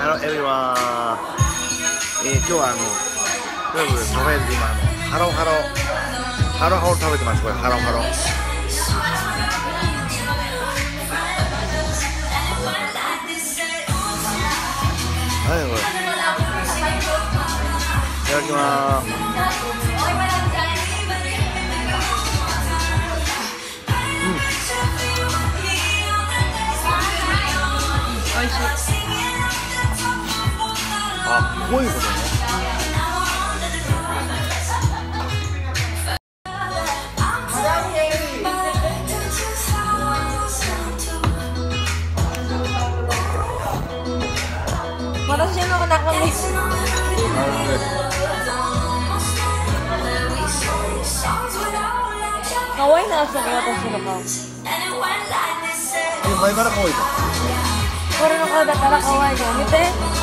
エビは、今日はとりあえずとりあえず今ハロハロ食べてます。これハロハロ。はいこれ。いただきます。 美味しい。 あ、こういうことね。 私のお腹に。可愛いな、そこ私の顔。 前から可愛いか。 これの顔だから可愛いよ。見て。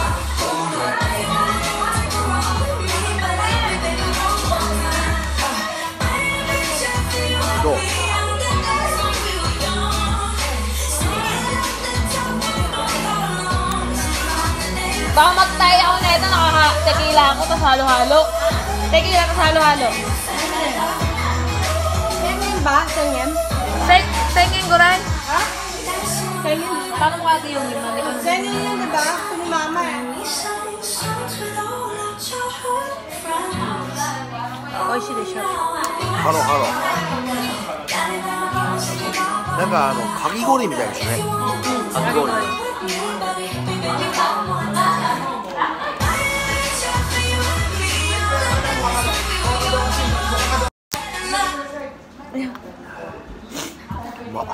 どう？ Baka magtayo ako na ito, tequila ako, tas halo-halo. Tequila, tas halo-halo. Sengin ba? Sengin? Sengin ko rin? Ha? Sengin? Paano mo ate yung lima? Sengin yun, diba? Ito ni mama eh. Oishii desho. ハロハロ。なんかかき氷みたいですね。かき氷。うまっ。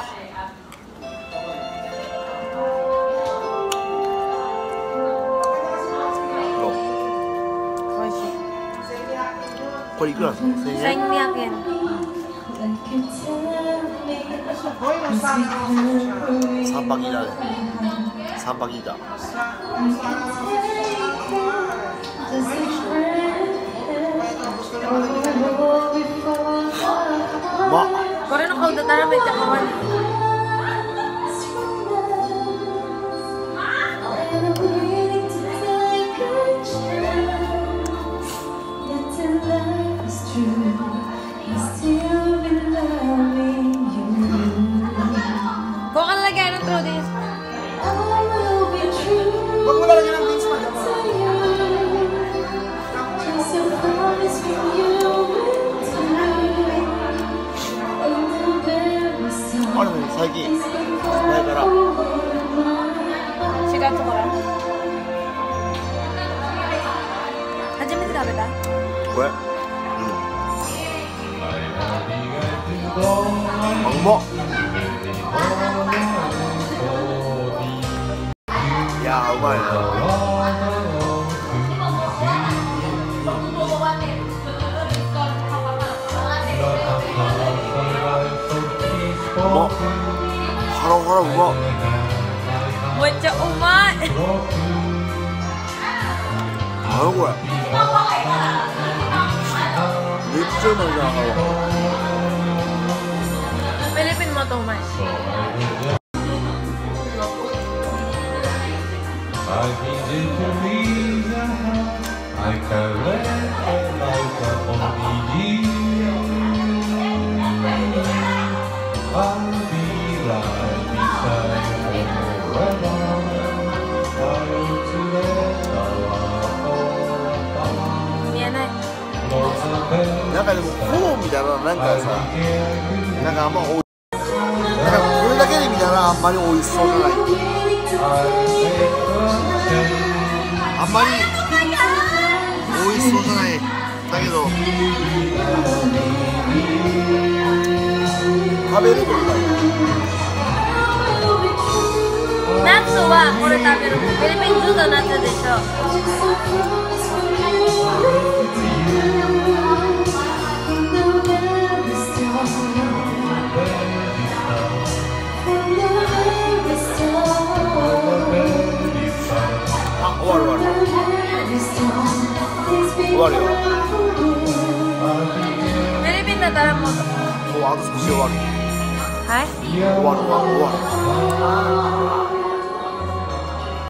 美味しい。 これいくらですか？1200円。 1200円。 3パキだね。3パキだ。うまっ。 これの顔だったらめっちゃ可愛い。Kung ka nalagyan ng true days. Wag mo lalagyan ng beans pa. Ano mo, 最近前から 4月から初めて食べたこれうまっ。いやーうまいな。うまっ。ハロハロうまっ。 めっちゃうまい。 何これめっちゃうまいじゃん。ハロフィリピンもとうまい。見えない。 なんかでもフォーみたいななんかさ、なんかあんまおい、なんかこれだけで見たらあんまり美味しそうじゃない。あんまり美味しそうじゃない。だけど食べるとうまい。 夏はこれ食べる。フィリピンずっと夏でしょ。 あ、終わる終わる終わるよ。 フィリピンだったらもうあと少し終わる。 はい。 終わる終わる終わる。